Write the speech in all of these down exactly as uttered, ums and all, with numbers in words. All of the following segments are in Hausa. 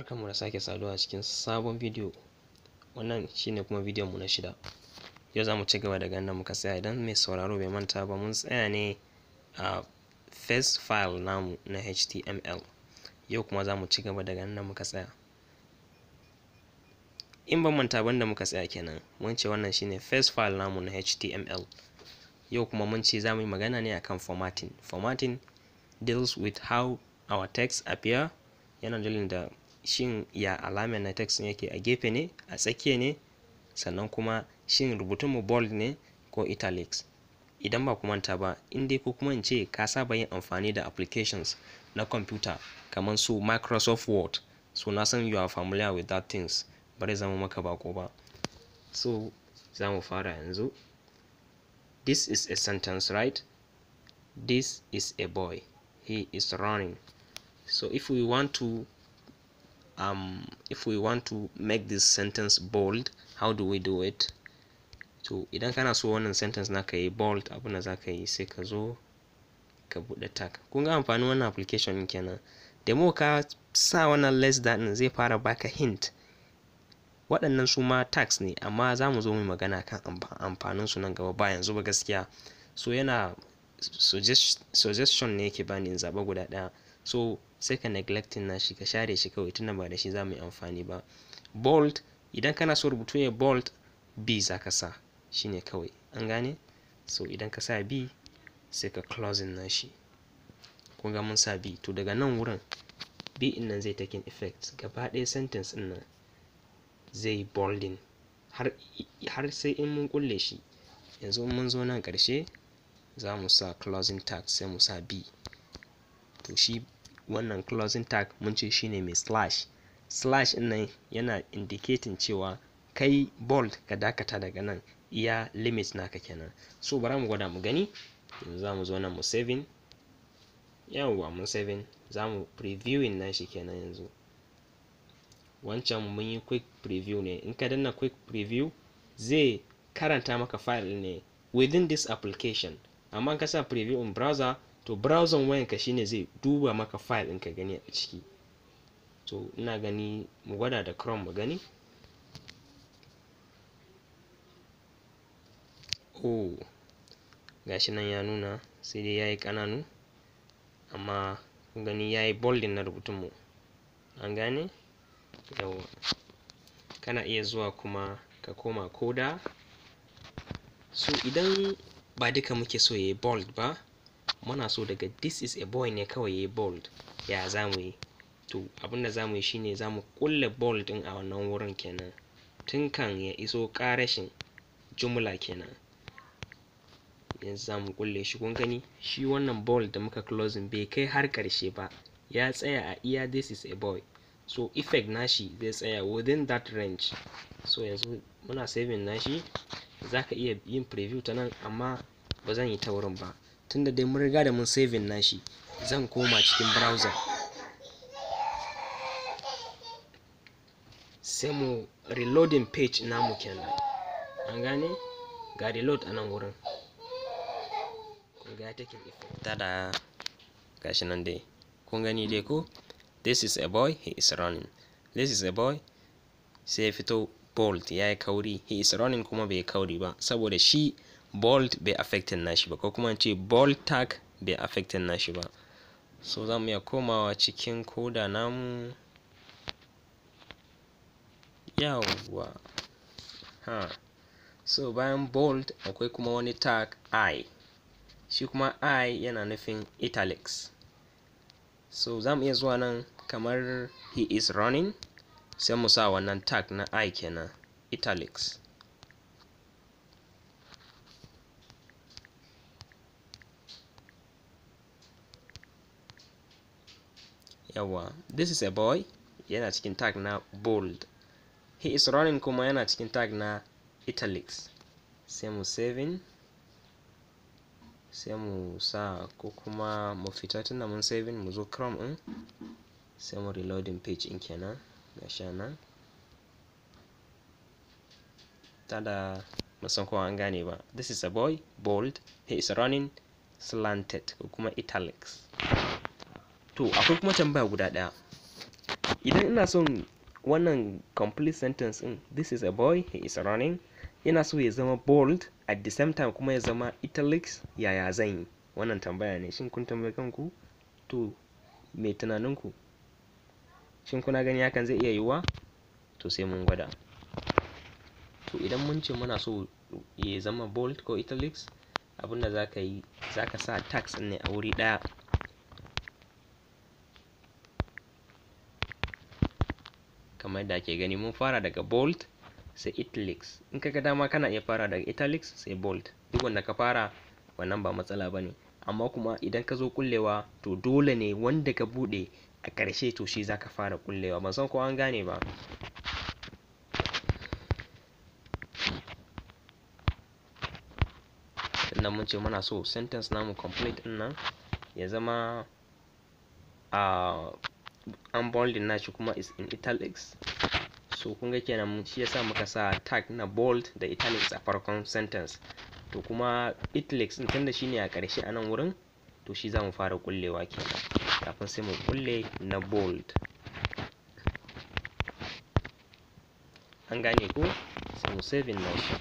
Barkanmu da sake saduwa a cikin sabon bidiyo. Wannan shine kuma bidiyon mu na shida. Yau za mu ci gaba daga inda muka tsaya. Idan mai sauraro bai manta ba, mun tsaya ne a first file namu na H T M L. Yau kuma za mu ci gaba daga inda muka tsaya. In ban manta ba, inda muka tsaya kenan, mun ce wannan shine first file namu na H T M L. Yau kuma mun ce za mu yi magana ne akan formatting. Formatting deals with how our text appear. Yana dalilin da shin ya alamar na text yake, a gefe ne, a tsakiya ne, sannan kuma shin rubutun mu bold ne ko italics. Idan ba ku manta ba, in dai ko kuma in ce ka saba yin amfani da applications na computer kamar su Microsoft Word, so na san you are familiar with that things, bari zama maka bako ba. So za mu fara yanzu. This is a sentence, right? This is a boy. He is running. So if we want to um if we want to make this sentence bold, how do we do it? So idan kana so wannan sentence naka yi bold, abin da zaka yi sai ka zo ka bude tag. Kun ga amfanin wannan application kenan. Da mu ka sa wannan less than zai fara baka hint. Waɗannan su ma tags ne, amma za mu zo mu magana kan amfanin su nan gaba ba yanzu ba gaskiya. So yana suggest, suggestion ne yake bani in zaba guda ɗaya. So sai ka neglecting na shi, ka share shi kawai, tunda ba da shi za mu yi amfani ba. Bold, idan kana so rubutu ya bold, B za ka sa, shine kawai, an gane? So idan ka sa B sai ka closing na shi. Kun ga mun sa B, to daga nan wurin B in nan zai taking effect, gaba ɗaya sentence in nan zai bolding har har sai in mun kulle shi. Yanzu mun zo nan ƙarshe za mu sa closing tag, sai mu sa B. To shi wannan closing tag mun ce shine mai slash. Slash in nan yana indicating cewa kai bold ka dakata daga nan, iya limit naka kenan. So bara mu gwada mu gani. Yanzu za mu zo nan mu saving. Yawwa mun saving. Za mu previewing na shi kenan yanzu. Wancan mun yi quick preview ne. In ka danna quick preview zai karanta maka file ne within this application. Amma ka sa preview in browser, to browser wayanka shine zai duba maka file ɗin ka gani a ciki. To ina gani mu gwada da Chrome mu gani. Oh, gashi nan ya nuna, sai dai yayi ƙananu, amma kun gani yayi bolding na rubutun mu. An gane? Yawwa. Kana iya zuwa kuma ka koma coda. So idan ba duka muke so yayi bold ba, muna so daga this is a boy ne kawai yayi bold, ya za mu yi? To abinda za mu yi shine za mu kulle bold ɗin a wannan wurin kenan, tun kan ya iso ƙarashin jumla kenan. Yanzu za mu kulle shi. Kun gani shi wannan bold da muka closing bai kai har ƙarshe ba, ya tsaya a iya this is a boy. So effect nashi zai tsaya within that range. So yanzu muna saving nashi. Za ka iya yin preview ta nan, amma ba zan yi ta wurin ba, tunda dai mun riga da mun saving nashi. Zan koma cikin browser sai mu reloading page namu kenan. An gane? Ga reload a nan wurin. Kun ga taking effect. Tada gashi nan dai. Kun gani dai ko? This is a boy, he is running. This is a boy, sai ya fito bold, ya yi kauri. He is running kuma bai kauri ba, saboda shi bold bai affecting nashi ba, ko kuma ce bold tag bai affecting nashi ba. So za mu iya komawa cikin coda namu. Yawwa. Ha. So bayan bold akwai kuma wani tag I. Shi kuma I yana nufin italics. So za mu iya zuwa nan kamar he is running, sai mu sa wannan tag na I kenan, italics. Yawwa. This is a boy, yana cikin tag na bold. He is running kuma yana cikin tag na italics. Sai mu saving. Sai mu sa, ko kuma mu fita tunda mun saving, mu zo Chrome ɗin. Sai mu reloading page in kenan. Gashi nan. Tada, musan kowa an gane ba. This is a boy, bold. He is running, slanted, ko kuma italics. To akwai kuma tambaya guda ɗaya. idan ina son wannan complete sentence in, this is a boy, he is running, ina so ya zama bold at the same time kuma ya zama italics, yaya zan yi? Wannan tambaya ne, shin kun tambaye kanku? To me tunaninku? Shin kuna gani hakan zai iya yiwuwa? To sai mun gwada. To idan mun ce muna so ya zama bold ko italics, abinda za ka yi, za ka sa tags ne a wuri ɗaya. Kamar yadda ake gani mun fara daga bold sai italics. In ka ga dama kana iya fara daga italics sai bold. Duk wanda ka fara wannan ba matsala ba ne. Amma kuma idan ka zo kullewa to dole ne wanda ka buɗe a ƙarshe to shi za ka fara kullewa. Ban san ko an gane ba. Tunda mun ce muna so sentence namu complete ɗin nan ya zama a an bolding nashi kuma is in italics. So kun ga kenan shi yasa muka sa tag na bold da italics a farkon sentence. To kuma italics din tunda shine a ƙarshe a nan wurin, to shi za mu fara kullewa kenan kafin sai mu kulle na bold. An gane ko? Sai mu saving nashi.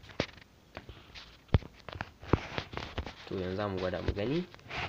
To yanzu za mu gwada mu gani.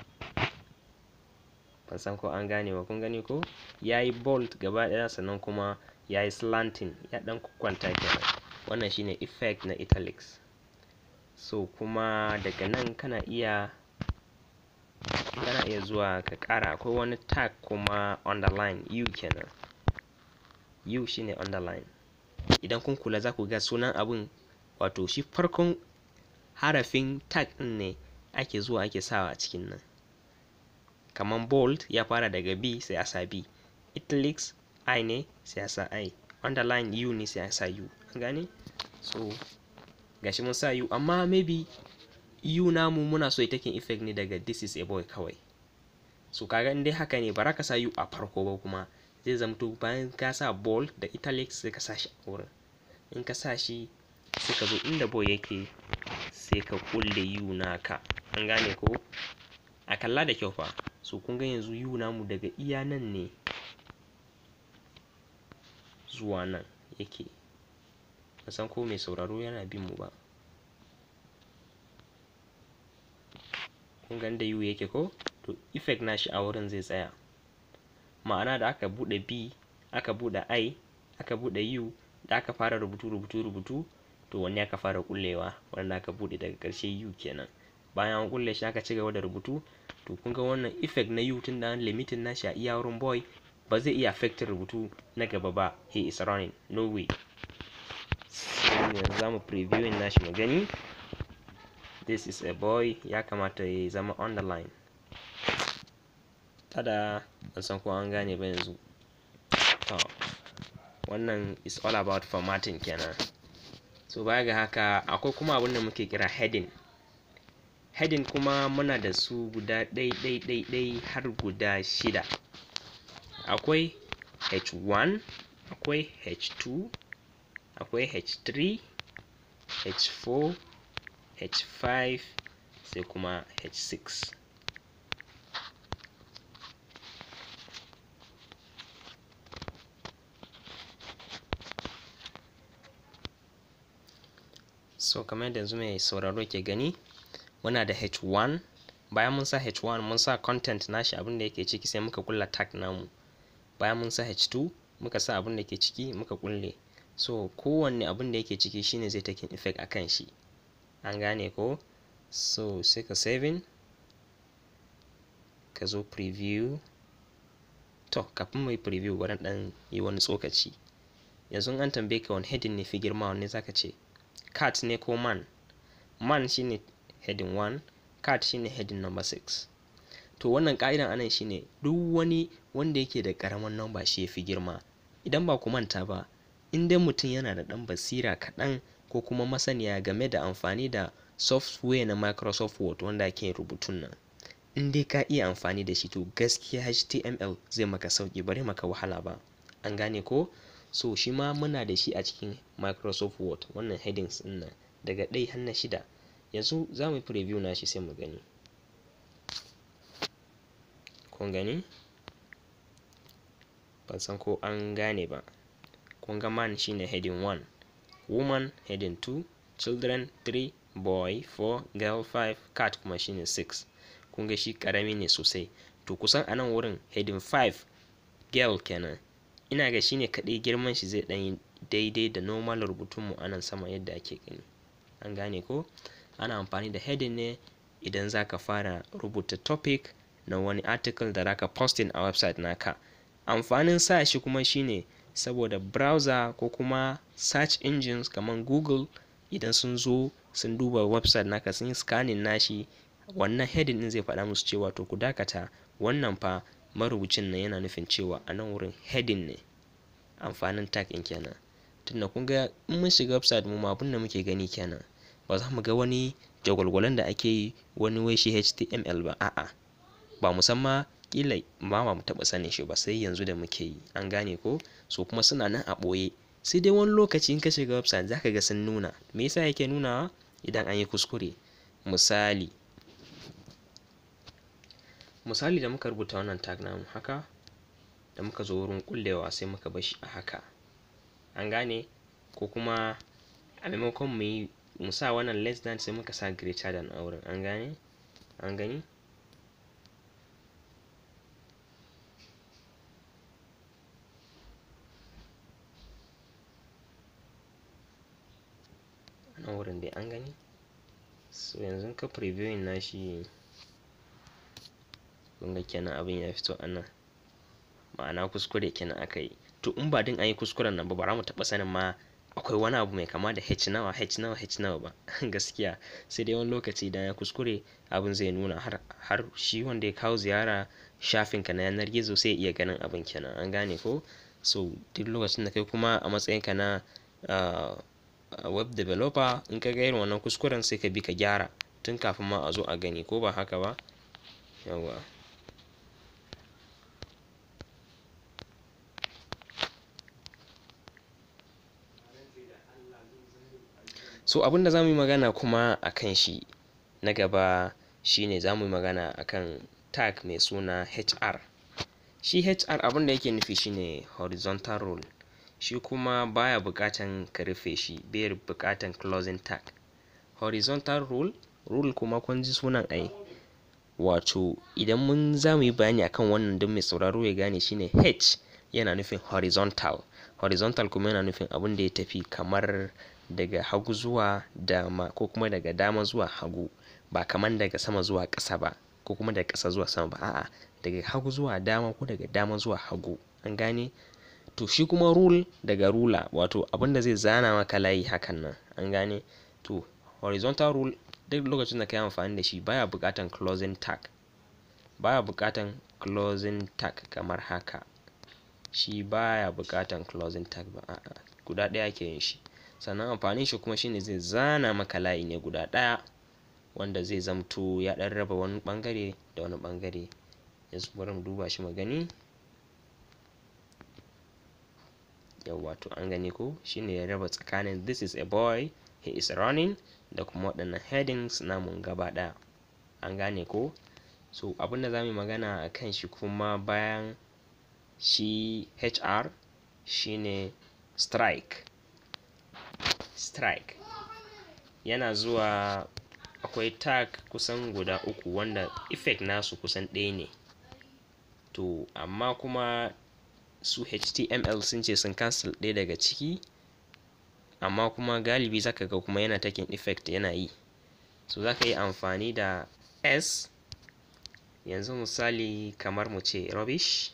Ban san ko an gane ba, kun gani ko? Yayi bold gaba ɗaya sannan kuma yayi slanting, ya ɗan kwanta kenan. Wannan shine effect na italics. So kuma daga nan kana iya kana iya zuwa ka ƙara, akwai wani tag kuma underline, u kenan. U shine underline. Idan kun kula za ku ga sunan abun, wato shi farkon harafin tag ɗin ne ake zuwa ake sawa a cikin nan. Kaman bold ya fara daga B sai a sa B. Italics I ne sai a sa I. Underline U ne sai a sa U. An gane? So gashi mun sa U, amma maybe U namu muna so ya taking effect ne daga this is a boy kawai. So kaga in dai haka ne bara ka sa U a farko ba, kuma zai zamto bayan ka sa bold da italics sai ka sa shi a wurin. In ka sa shi sai ka zo inda boy yake sai ka kulle U naka. An gane ko? A kalla da kyau fa. So kun ga yanzu U namu daga iya nan ne zuwa nan yake. Ban san ko mai sauraro yana bin mu ba. Kun ga inda U yake ko? To effect nashi a wurin zai tsaya. Ma'ana da aka buɗe B, aka buɗe I, aka buɗe U, da aka fara rubutu rubutu rubutu, to wanne aka fara kullewa? Wanda aka buɗe daga ƙarshe U kenan. Bayan an kulle shi aka ci gaba da rubutu, to kun ga wannan effect na U tun da an limitin nashi a iya wurin boy, ba zai iya affect rubutu na gaba ba. He is running, no way. So yanzu za mu previewing nashi mu gani. This is a boy, ya kamata ya zama underline. Tada, ban san ko an gane ba yanzu. To wannan is all about formatting kenan. So baya ga haka akwai kuma abin da muke kira heading. Heading kuma muna da su guda ɗai ɗai ɗai ɗai har guda shida. Akwai H one, akwai H two, akwai H three, H four, H five, sai kuma H six. So kamar yadda yanzu mai sauraro ke gani, muna da H one. Bayan mun sa H one mun sa content nashi abin da yake ciki sai muka kulla tag namu. Bayan mun sa H two muka sa abin da ke ciki muka kulle. So kowanne abin da yake ciki shine zai taking effect akan shi. An gane ko? So sai ka saving, ka zo preview. To kafin mu yi preview bari dan yi wani tsokaci. Yanzu an tambaye ka wani heading ne fi girma, wanne zaka ce? Cat ne ko man? Man shine heading one, cat shine heading number six. To wannan ka'idan anan shine duk wani wanda yake da karaman number shi yafi girma. Idan ba ku manta ba, in dai mutum yana da ɗan basira kaɗan ko kuma masaniya game da amfani da software na Microsoft Word wanda ake rubutun nan, in dai ka iya amfani da shi to gaskiya H T M L zai maka sauki, bare maka wahala ba. An gane ko? So shi ma muna da shi a cikin Microsoft Word, wannan headings ɗin nan daga ɗaya har na shida. Yanzu za mu yi preview na shi sai mu gani. Kun gani? ban san ko an gane ba. Kun ga man shine heading one, woman heading two, children three, boy four, girl five, cat kuma shine six. Kun ga shi karami ne sosai. To kusan a nan wurin heading five girl kenan, ina ga shine kaɗai girman shi zai ɗan daidai da normal rubutun mu anan sama yadda ake gani. An gane ko? Ana amfani da heading ne idan zaka fara rubuta topic na wani article da zaka posting a website naka. Amfanin sa shi kuma shine saboda browser ko kuma search engines kamar Google idan sun zo sun duba website naka sun yi scanning nashi, wannan heading din zai faɗa musu cewa to ku dakata, wannan fa marubucin nan yana nufin cewa a nan wurin heading ne. Amfanin tag in kenan. Tunda kun ga in mun shiga website mu ma abin da muke gani kenan, ba za mu ga wani jagwalgwalan da ake yi wani wai shi H T M L ba, a'a ba musamman kila ba mu taɓa sanin shi ba sai yanzu da muke yi. An gane ko? So kuma suna nan a ɓoye, sai dai wani lokaci in ka shiga website zaka ga sun nuna. Me yasa yake nunawa? Idan an yi kuskure. Misali misali da muka rubuta wannan tag namu haka, da muka zo wurin kullewa sai muka bar shi a haka. An gane? Ko kuma a maimakon mu yi mu sa wannan less than sai muka sa greater than a wurin. An gane? An gani? A wurin dai an gani? So yanzu ka previewing nashi, kun ga kenan abin ya fito anan, ma'ana kuskure kenan aka yi. To in ba din an yi kuskuren nan ba, ba za mu taɓa sanin ma akwai wani abu mai kama da h nawa h nawa h nawa ba. Gaskiya sai dai wani lokaci idan ya kuskure abin zai nuna har har shi wanda ya kawo ziyara shafin ka na yanar gizo sai iya ganin abin kenan. An gane ko? So duk lokacin da kai kuma a matsayin ka na uh, web developer, in ka ga irin wannan kuskuren sai ka bi ka gyara tun kafin ma a zo a gani, ko ba haka ba? Yawwa. So abin da za mu yi magana kuma a kan shi na gaba shine za mu yi magana a kan tag mai suna H R. Shi H R abin da yake nufi shine horizontal rule. Shi kuma baya buƙatan ka rufe shi, bai buƙatan closing tag. Horizontal rule, rule kuma kun ji sunan ai. Wato idan mun za mu yi bayani akan wannan don mai sauraro ya gane shine H yana nufin horizontal. Horizontal kuma yana nufin abin da ya tafi kamar daga hagu zuwa dama ko kuma daga dama zuwa hagu, ba kamar daga sama zuwa ƙasa ba ko kuma daga ƙasa zuwa sama ba, a'a daga hagu zuwa dama ko daga dama zuwa hagu. An gane? To shi kuma rule daga ruler, wato abin da zai zana maka layi hakan nan. An gane? To horizontal rule duk lokacin da ka yi amfani da shi baya buƙatan closing tag. Baya buƙatan closing tag kamar haka. Shi baya buƙatan closing tag ba, a'a guda ɗaya ke yin shi. Sannan amfanin shi kuma shine zai zana maka layi ne guda ɗaya wanda zai zamto ya ɗan raba wani ɓangare da wani ɓangare. Yanzu bari mu duba shi mu gani. Yawwa to an gani ko? Shine ya raba tsakanin this is a boy, he is running da kuma waɗannan headings namun gaba ɗaya. An gane ko? So abin da za mu yi magana a kan shi kuma bayan shi H R shine strike. Strike yana zuwa, akwai tag kusan guda uku wanda effect nasu kusan ɗaya ne. To amma kuma su H T M L sun ce sun cancel ɗaya daga ciki, amma kuma galibi zaka ga kuma yana taking effect yana yi. So zaka yi amfani da S, yanzu misali kamar mu ce rubbish.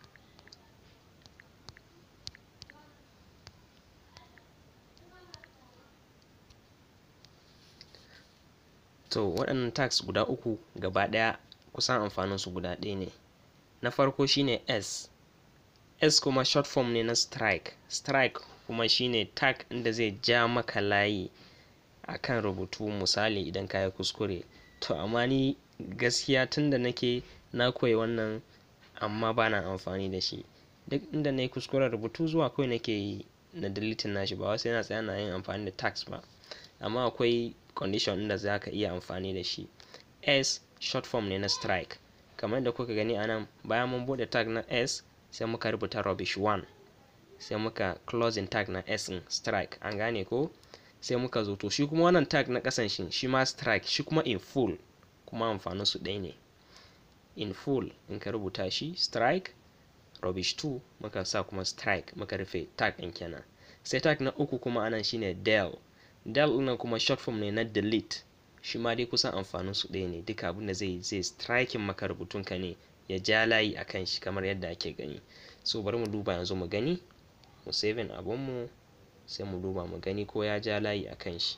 To waɗannan tags guda uku gaba ɗaya kusan amfanin su guda ɗaya ne. Na farko shine S. S kuma short form ne na strike. Strike kuma shine tag inda zai ja maka layi akan rubutu, misali idan ka yi kuskure. To amma ni gaskiya tunda nake na koyi wannan amma bana amfani da shi. Duk inda na yi kuskuren rubutu zuwa kawai nake yi na deleting nashi, ba wai sai na tsaya na yin amfani da tags ba. Amma akwai condition inda za ka iya amfani da shi. S short form ne na strike. Kamar yadda kuka gani a nan, bayan mun buɗe tag na S sai muka rubuta rubbish one, sai muka closing tag na s in strike, an gane ko? Sai muka zo to shi kuma wannan tag na kasan shi shi ma strike, shi kuma in full, kuma amfanin su ɗaya ne. In full in ka rubuta shi strike, rubbish two muka sa kuma strike, muka rufe tag ɗin kenan. Sai tag na uku kuma anan shine del. Del ɗin kuma short form ne na delete, shi ma dai kusan amfanin su ɗaya ne, duka abin da zai zai striking maka rubutun ka ne, ya ja layi akan shi kamar yadda ake gani. So bari mu duba yanzu mu gani, mu saving abun mu, sai mu duba mu gani ko ya ja layi akan shi.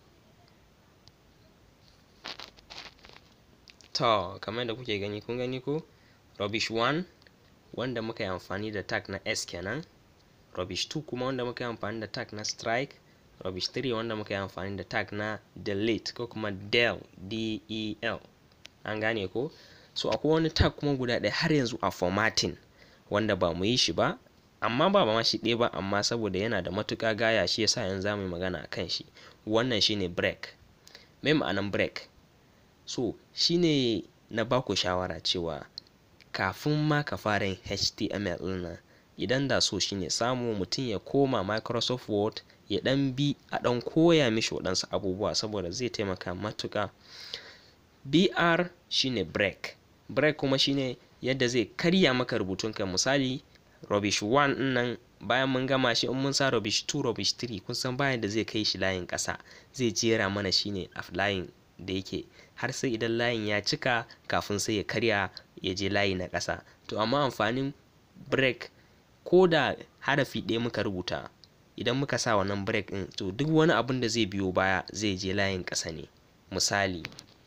To kamar yadda kuke gani, kun gani ko? Rubbish one wanda muka yi amfani da tag na s kenan, rubbish two kuma wanda muka yi amfani da tag na strike, rubbish three wanda muka yi amfani da tag na delete ko kuma del, D E L, an gane ko? So akwai wani tag kuma guda ɗaya har yanzu a formatting wanda ba mu yi shi ba, amma ba ma shi ɗaya ba, amma saboda yana da matuƙa gaya shi yasa yanzu za mu yi magana akan shi. Wannan shine break. Me ma'anan break? So shine na baku shawara cewa kafin ma ka fara yin H T M L ɗin nan, idan da so shine samu mutum ya koma Microsoft Word ya ɗan bi a ɗan koya mishi waɗansu abubuwa saboda zai taimaka matuƙa. B R shine break. Break kuma shine yadda zai karya maka rubutunka. Misali rubbish one ɗin nan bayan mun gama shi, in mun sa rubbish two, rubbish three, kun san bayan da zai kai shi layin ƙasa, zai jera mana shine a layin da yake, har sai idan layin ya cika kafin sai ya karya ya je layi na ƙasa. To amma amfanin break, ko da harafi ɗaya muka rubuta, idan muka sa wannan break ɗin, to duk wani abun da zai biyo baya zai je layin ƙasa ne. Misali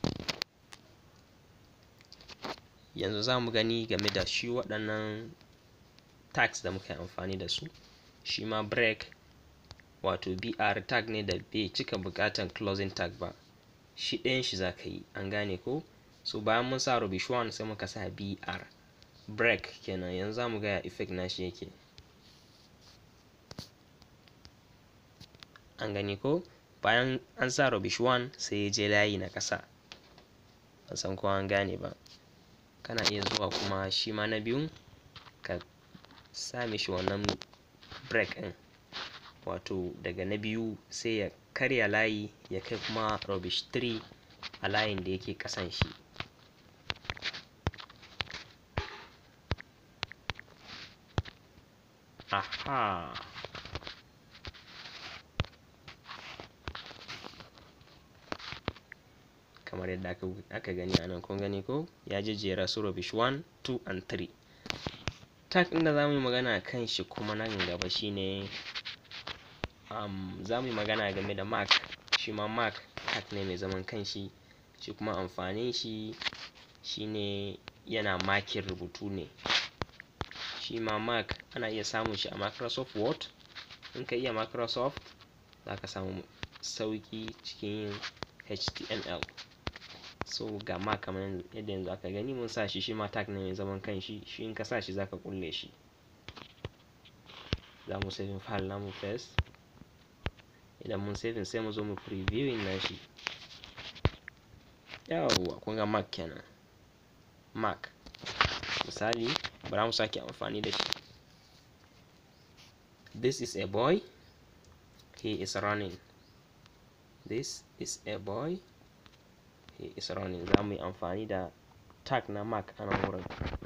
yanzu za mu gani game da shi waɗannan tags da muka yi amfani da su. Shi ma break wato B R tag ne da bai cika buƙatan closing tag ba, shi ɗayan shi za ka yi, an gane ko? So bayan mun sa rubbish one sai muka sa B R, break kenan. Yanzu za mu ga ya effect na shi yake, an gani ko? Bayan an sa rubbish one sai ya je layi na ƙasa, ban san ko an gane ba. Kana iya zuwa kuma shi ma na biyun ka sa mishi wannan break ɗin, wato daga na biyu sai ya karya layi ya kai kuma rubbish three a layin da yake ƙasan shi. Aha, kamar yadda aka gani a nan, kun gani ko? Ya jejjera su rubbish one, two and three. Tag ɗin da za mu yi magana a kan shi kuma nan gaba shine um, za mu yi magana game da mark. Shi ma mark tag ne mai zaman kanshi, shi kuma amfanin shi shine yana makin rubutu ne. Shi ma mark ana iya samun shi a Microsoft Word. In ka iya Microsoft za ka samu sauƙi cikin yin H T M L. So ga mark kamar yadda yanzu aka gani mun sa shi, shi ma tag ne mai zaman kanshi, shi in ka sa shi za ka kulle shi. Za mu saving file namu first. Idan mun saving sai mu zo mu previewing na shi. Yawwa, kun ga mark kenan, mark. Misali bari mu sake amfani da shi. This is a boy, he is running. This is a boy, he is running. Za mu yi amfani da tag na mark a nan wurin.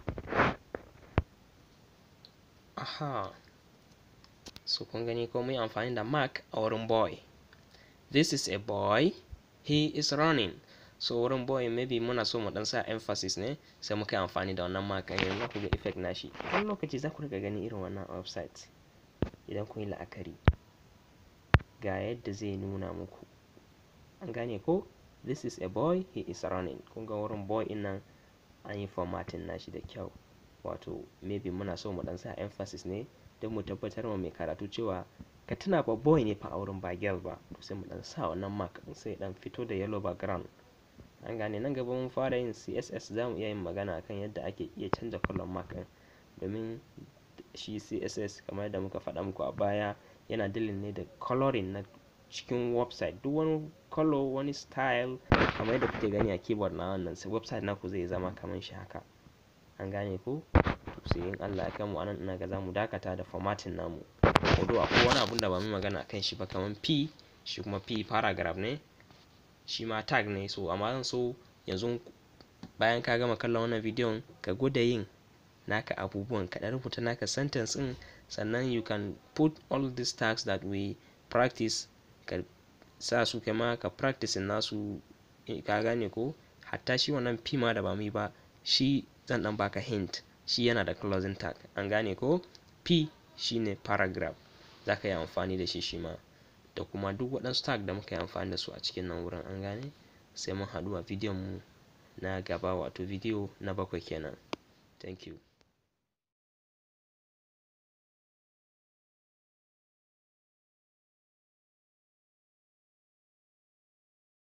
Aha, so kun gani ko mun yi amfani da mark a wurin boy. This is a boy, he is running. So wurin boy maybe muna so mu dan sa emphasis ne, sai muka yi amfani da wannan mark. Yanzu za ku ga effect na shi. Wani lokaci za ku riga gani irin wannan website idan kun yi la'akari, ga yadda zai nuna muku, an gane ko? This is a boy, he is running. Kun ga wurin boy ɗin nan an yi formatting na shi da kyau, wato maybe muna so mu dan sa emphasis ne don mu tabbatar wa mai karatu cewa ka tuna fa boy ne fa a wurin, ba girl ba. To sai mu dan sa wannan mark sai dan fito da yellow background, an gane. Nan gaba mun fara yin C S S za mu iya yin magana akan yadda ake iya canza color mark ɗin, domin shi C S S kamar yadda muka faɗa muku a baya yana dealing ne da coloring na cikin website. Duk wani color, wani style kamar yadda kuke gani a keyboard na wannan, sai website naku zai zama kamar shi haka, an gane ko? sai in Allah ya kai mu anan ina ga zamu dakata da formatting namu. Although akwai wani abun da ba mu magana akan shi ba kaman p, shi kuma p paragraph ne, shi ma tag ne. So amma zan so yanzu bayan ka gama kallon wannan bidiyon ka gwada yin naka abubuwan, ka rubuta naka sentence din, sannan you can put all these tags that we practice, ka sa su kama ka practice nasu, ka gane ko. Hatta shi wannan p ma da ba mu yi ba, shi zan dan baka hint, shi yana da closing tag, an gane ko. P shine paragraph, za ka yi amfani da shi shi ma, da kuma duk waɗansu tag da muka yi amfani da su a cikin nan wurin, an gane. Sai mun haɗu a bidiyon mu na gaba, wato bidiyo na bakwai kenan. Thank you.